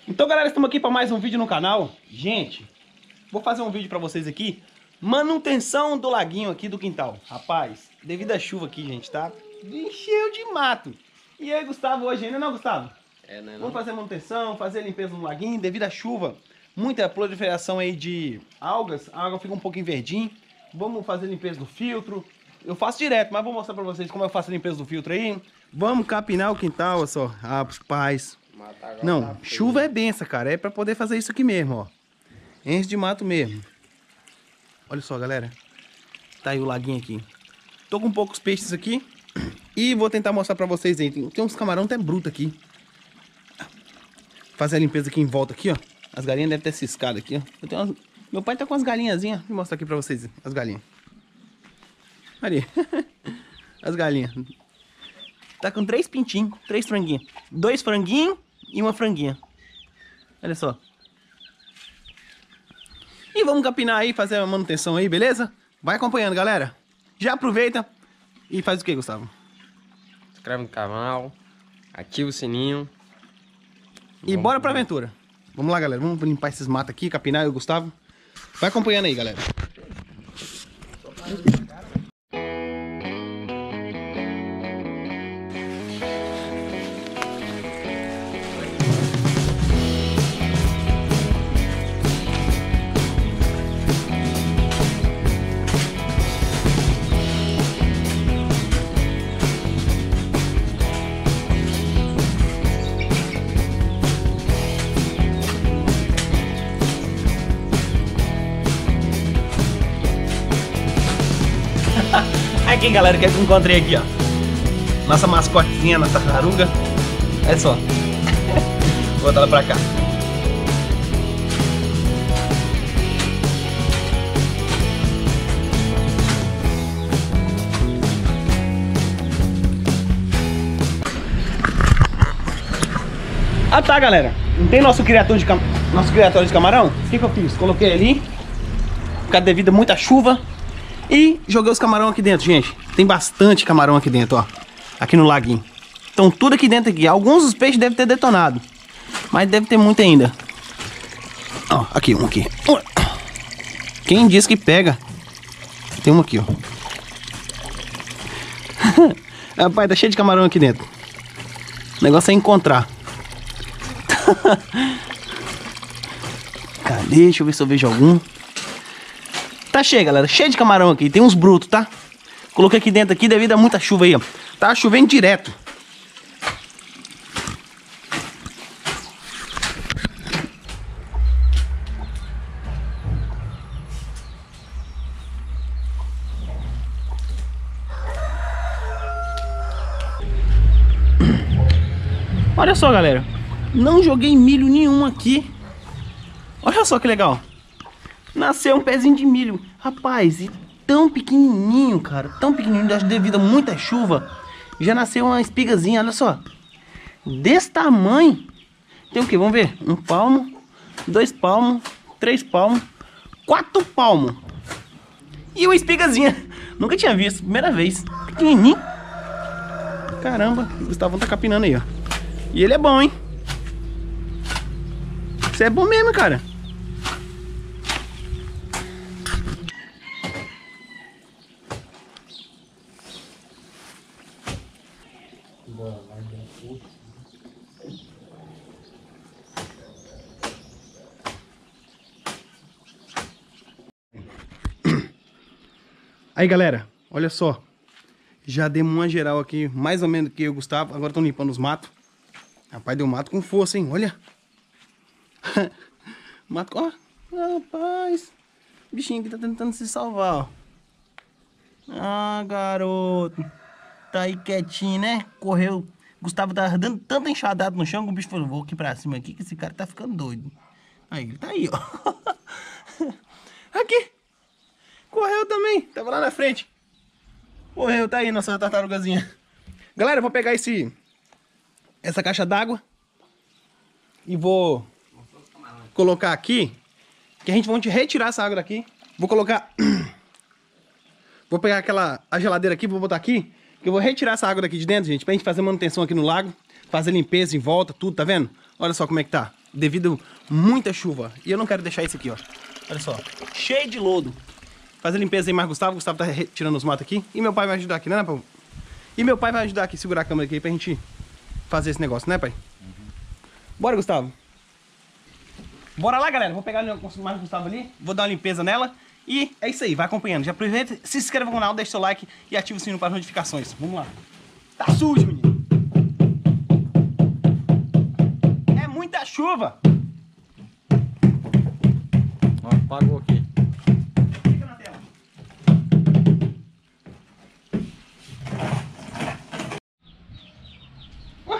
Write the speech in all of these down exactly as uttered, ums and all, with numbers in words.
Então, galera, estamos aqui para mais um vídeo no canal. Gente, vou fazer um vídeo para vocês aqui. Manutenção do laguinho aqui do quintal. Rapaz, devido à chuva aqui, gente, tá? Encheu de mato. E aí, Gustavo, hoje ainda não, Gustavo? É, né, não? Vamos fazer manutenção, fazer limpeza no laguinho. Devido à chuva, muita proliferação aí de algas. A água fica um pouquinho verdinha. Vamos fazer limpeza do filtro. Eu faço direto, mas vou mostrar para vocês como eu faço a limpeza do filtro aí. Vamos capinar o quintal, olha só. Rapaz. Não, tá chuva é benção, cara. É pra poder fazer isso aqui mesmo, ó. Enche de mato mesmo. Olha só, galera. Tá aí o laguinho aqui. Tô com poucos peixes aqui. E vou tentar mostrar pra vocês aí. Tem uns camarão até bruto aqui. Fazer a limpeza aqui em volta aqui, ó. As galinhas devem ter ciscado aqui, ó. Eu tenho umas... Meu pai tá com as galinhazinhas. Vou mostrar aqui pra vocês as galinhas. Ali. As galinhas. Tá com três pintinhos, três franguinhos. Dois franguinhos e uma franguinha. Olha só. E vamos capinar aí, fazer a manutenção aí, beleza? Vai acompanhando, galera. Já aproveita e faz o que, Gustavo? Se inscreve no canal, ativa o sininho. E vamos bora pra aventura. Vamos lá, galera. Vamos limpar esses matos aqui, capinar eu e o Gustavo. Vai acompanhando aí, galera. Aqui, galera, que eu encontrei aqui, ó. Nossa mascotezinha, nossa tartaruga. Olha só. Vou botar ela pra cá. Ah tá, galera. Não tem nosso criador de, cam... nosso criatório de camarão? O que que eu fiz? Coloquei ali. Por causa devido a muita chuva. E joguei os camarão aqui dentro, gente. Tem bastante camarão aqui dentro, ó. Aqui no laguinho. Então tudo aqui dentro aqui. Alguns dos peixes devem ter detonado. Mas deve ter muito ainda. Ó, aqui, um aqui. Quem diz que pega? Tem um aqui, ó. Rapaz, tá cheio de camarão aqui dentro. O negócio é encontrar. Cadê? Deixa eu ver se eu vejo algum. Tá cheio, galera. Cheio de camarão aqui. Tem uns brutos, tá? Coloquei aqui dentro aqui devido a muita chuva aí, ó. Tá chovendo direto. Olha só, galera. Não joguei milho nenhum aqui. Olha só que legal. Nasceu um pezinho de milho. Rapaz, e tão pequenininho, cara. Tão pequenininho, acho que devido a muita chuva. Já nasceu uma espigazinha, olha só. Desse tamanho. Tem o que? Vamos ver. Um palmo, dois palmos, três palmos, quatro palmos. E uma espigazinha. Nunca tinha visto, primeira vez. Pequenininho. Caramba, o Gustavão tá capinando aí, ó. E ele é bom, hein? Isso é bom mesmo, cara. Aí, galera, olha só. Já demos uma geral aqui, mais ou menos que eu e o Gustavo. Agora estão limpando os matos. Rapaz, deu mato com força, hein? Olha. Mato com... Ó, rapaz. O bichinho aqui tá tentando se salvar, ó. Ah, garoto. Tá aí quietinho, né? Correu. Gustavo tava dando tanta enxadada no chão que o bicho falou, vou aqui pra cima aqui que esse cara tá ficando doido. Aí, ele tá aí, ó. Aqui. Correu também. Tava lá na frente. Correu, tá aí nossa tartarugazinha. Galera, eu vou pegar esse... Essa caixa d'água. E vou... colocar aqui. Que a gente vai retirar essa água daqui. Vou colocar... Vou pegar aquela... a geladeira aqui, vou botar aqui. Que eu vou retirar essa água daqui de dentro, gente. Pra gente fazer manutenção aqui no lago. Fazer limpeza em volta, tudo, tá vendo? Olha só como é que tá. devido muita chuva. E eu não quero deixar isso aqui, ó. Olha só, cheio de lodo. Fazer limpeza aí mais Gustavo. Gustavo tá tirando os matos aqui. E meu pai vai ajudar aqui, né, pai? E meu pai vai ajudar aqui, segurar a câmera aqui pra gente fazer esse negócio, né, pai? Uhum. Bora, Gustavo. Bora lá, galera. Vou pegar o mais Gustavo ali. Vou dar uma limpeza nela. E é isso aí, vai acompanhando. Já aproveita, se inscreva no canal, deixa seu like e ativa o sininho para as notificações. Vamos lá. Tá sujo, menino. É muita chuva. Ó, apagou aqui. Fica na tela. Uh.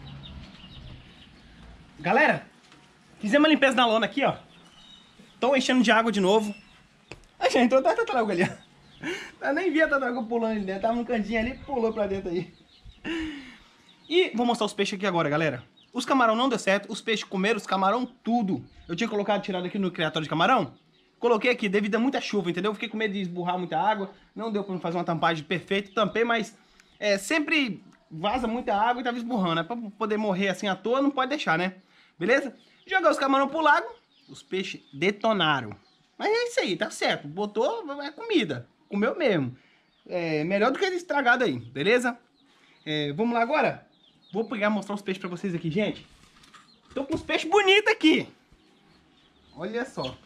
Galera, fizemos uma limpeza na lona aqui, ó. Tô enchendo de água de novo. A gente entrou até tartaruga ali, ó. Eu nem vi a tartaruga pulando ali dentro. Tava no cantinho ali, pulou pra dentro aí. E vou mostrar os peixes aqui agora, galera. Os camarão não deu certo, os peixes comeram, os camarão tudo. Eu tinha colocado, tirado aqui no criatório de camarão. Coloquei aqui devido a muita chuva, entendeu? Fiquei com medo de esburrar muita água. Não deu pra fazer uma tampagem perfeita, tampei, mas é, sempre vaza muita água e tava esburrando. É pra poder morrer assim à toa, não pode deixar, né? Beleza? Joguei os camarão pro lago, os peixes detonaram. Mas é isso aí, tá certo. Botou, é comida. Comeu mesmo. É melhor do que estragado aí, beleza? É, vamos lá agora? Vou pegar e mostrar os peixes pra vocês aqui, gente. Tô com os peixes bonitos aqui. Olha só.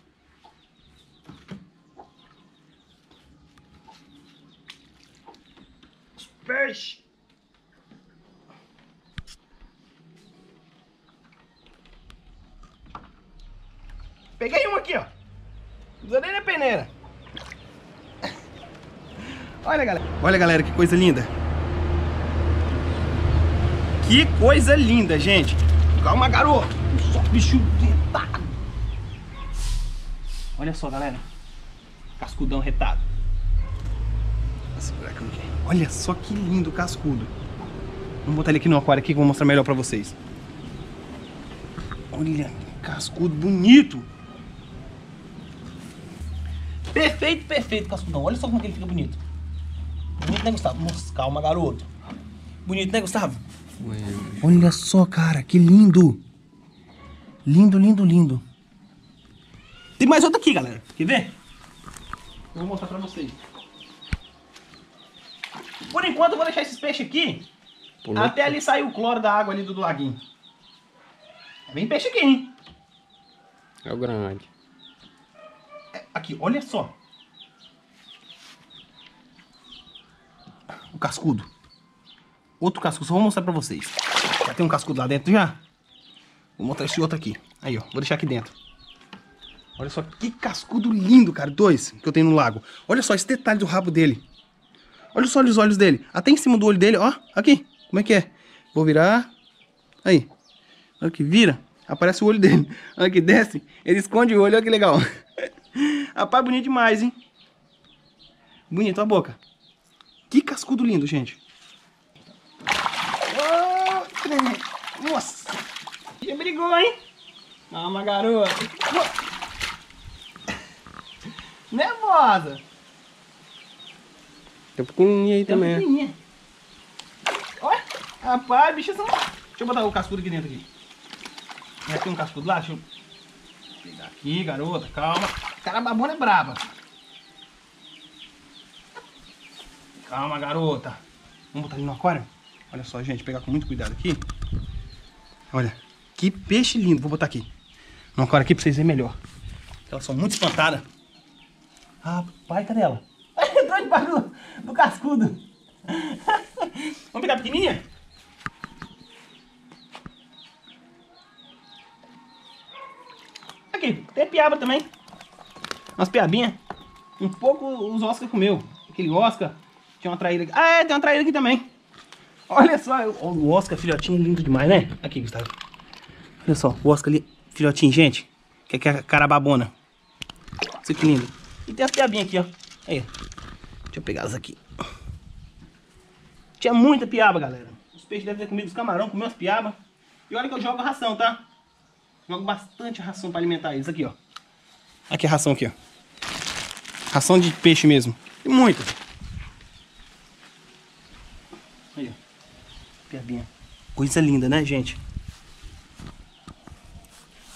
Os peixes. Peguei um aqui, ó. Usou nem na peneira. Olha, galera. Olha, galera, que coisa linda. Que coisa linda, gente. Calma, garoto. Só bicho retado. Olha só, galera. Cascudão retado. Olha só que lindo o cascudo. Vamos botar ele aqui no aquário aqui que eu vou mostrar melhor pra vocês. Olha, cascudo bonito. Perfeito, perfeito, cascudão. Olha só como que ele fica bonito. Bonito, né, Gustavo? Nossa, calma, garoto. Bonito, né, Gustavo? Olha só, cara, que lindo. Lindo, lindo, lindo. Tem mais outro aqui, galera. Quer ver? Eu vou mostrar pra vocês. Por enquanto, eu vou deixar esses peixes aqui. Pulou. Até ali sair o cloro da água ali do, do laguinho. Vem peixe aqui, hein? É o grande. Aqui, olha só. O cascudo. Outro cascudo, só vou mostrar pra vocês. Já tem um cascudo lá dentro já. Vou mostrar esse outro aqui. Aí, ó, vou deixar aqui dentro. Olha só que cascudo lindo, cara. Dois que eu tenho no lago. Olha só esse detalhe do rabo dele. Olha só os olhos dele. Até em cima do olho dele, ó. Aqui, como é que é? Vou virar. Aí. Olha que vira. Aparece o olho dele. Olha que desce. Ele esconde o olho, olha que legal. Rapaz, bonito demais, hein? Bonito a boca. Que cascudo lindo, gente. Oh, nossa. Já brigou, hein? Calma, garota. Nervosa. Tem pequenininha aí também. Tem pequenininha. Olha, rapaz, bicho são... Deixa eu botar o cascudo aqui dentro aqui. Tem um cascudo lá, deixa eu pegar aqui, garota, calma. Cara, a babona é braba. Calma, garota. Vamos botar ali no aquário? Olha só, gente, pegar com muito cuidado aqui. Olha, que peixe lindo. Vou botar aqui no aquário aqui pra vocês verem melhor. Elas são muito espantadas. Rapaz, cadê ela? Entrou debaixo do, do cascudo. Vamos pegar a pequenininha? Aqui, tem piaba também. Umas piabinhas. Um pouco os Oscar comeu. Aquele Oscar. Tinha uma traíra aqui. Ah, é, tem uma traíra aqui também. Olha só. O Oscar, filhotinho, lindo demais, né? Aqui, Gustavo. Olha só, o Oscar ali, filhotinho, gente. Que é a cara babona. Isso que lindo. E tem as piabinhas aqui, ó. Aí. Deixa eu pegar elas aqui. Tinha muita piaba, galera. Os peixes devem ter comido os camarão, comeu as piabas. E olha que eu jogo a ração, tá? Jogo bastante ração pra alimentar eles. Aqui, ó. Aqui a ração aqui, ó. Ração de peixe mesmo. E muita. Aí, ó. Piabinha. Coisa linda, né, gente?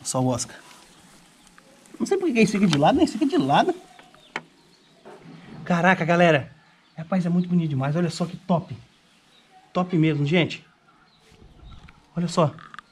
Só o Oscar. Não sei por que isso fica de lado, né? Isso fica de lado. Caraca, galera. Rapaz, é muito bonito demais. Olha só que top. Top mesmo, gente. Olha só.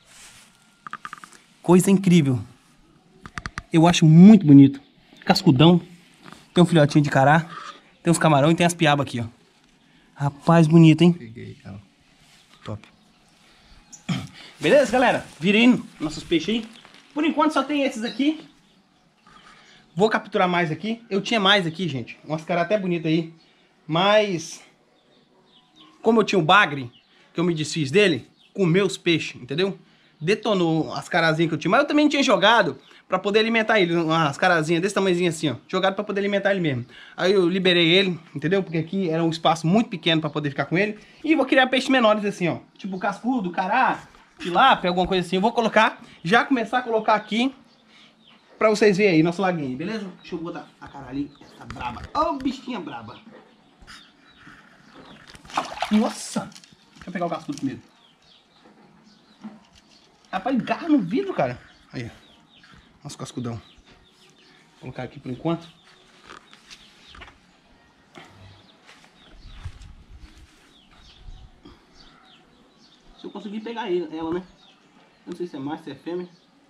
Coisa incrível. Eu acho muito bonito. Cascudão. Tem um filhotinho de cará. Tem uns camarão e tem as piabas aqui, ó. Rapaz, bonito, hein? Peguei, ó. Top. Beleza, galera? Virei nossos peixes aí. Por enquanto só tem esses aqui. Vou capturar mais aqui. Eu tinha mais aqui, gente. Umas caras até bonitas aí. Mas... como eu tinha o bagre, que eu me desfiz dele, comeu os peixes, entendeu? Detonou as carazinhas que eu tinha. Mas eu também tinha jogado pra poder alimentar ele. Umas carazinhas desse tamanhozinho assim, ó. Jogado pra poder alimentar ele mesmo. Aí eu liberei ele, entendeu? Porque aqui era um espaço muito pequeno pra poder ficar com ele. E vou criar peixes menores assim, ó. Tipo cascudo, cará, tilápia, alguma coisa assim. Eu vou colocar, já começar a colocar aqui pra vocês verem aí, nosso laguinho, beleza? Deixa eu botar a cara ali, essa braba. Ô, bichinha braba. Nossa! Deixa eu pegar o cascudo primeiro. Rapaz, garra no vidro, cara. Aí, nosso cascudão. Vou colocar aqui por enquanto. Se eu conseguir pegar ele, ela, né? Não sei se é macho, se é fêmea.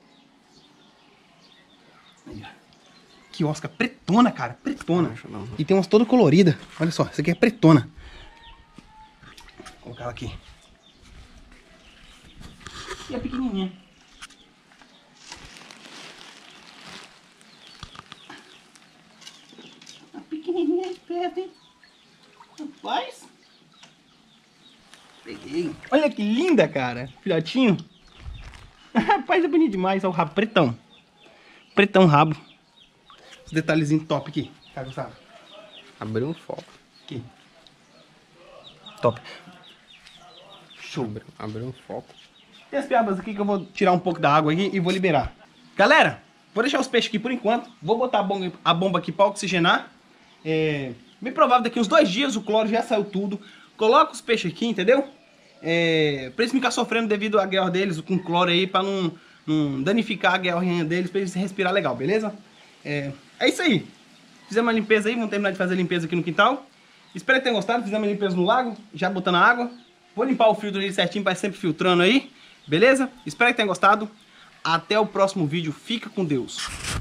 Aí, ó. Que osca pretona, cara. Pretona. Não, não. E tem umas toda colorida. Olha só, essa aqui é pretona. Vou colocar ela aqui. E a pequenininha. A pequenininha é esperta, hein? Rapaz. Peguei. Olha que linda, cara. Filhotinho. Rapaz, é bonito demais. Olha o rabo pretão. Pretão rabo. Os detalhezinhos top aqui. Tá, Gustavo? Abriu um foco. Aqui. Top. Show. Abriu, abriu um foco. Tem as piabas aqui que eu vou tirar um pouco da água aqui e vou liberar. Galera, vou deixar os peixes aqui por enquanto. Vou botar a bomba, a bomba aqui para oxigenar. É, bem provável daqui uns dois dias o cloro já saiu tudo. Coloca os peixes aqui, entendeu? É, pra eles não ficarem sofrendo devido à guerra deles com cloro aí, pra não, não danificar a guerrinha deles, pra eles respirar legal, beleza? É, é isso aí. Fizemos uma limpeza aí, vamos terminar de fazer a limpeza aqui no quintal. Espero que tenham gostado, fizemos a limpeza no lago, já botando a água. Vou limpar o filtro ali certinho, vai sempre filtrando aí, beleza? Espero que tenham gostado. Até o próximo vídeo, fica com Deus.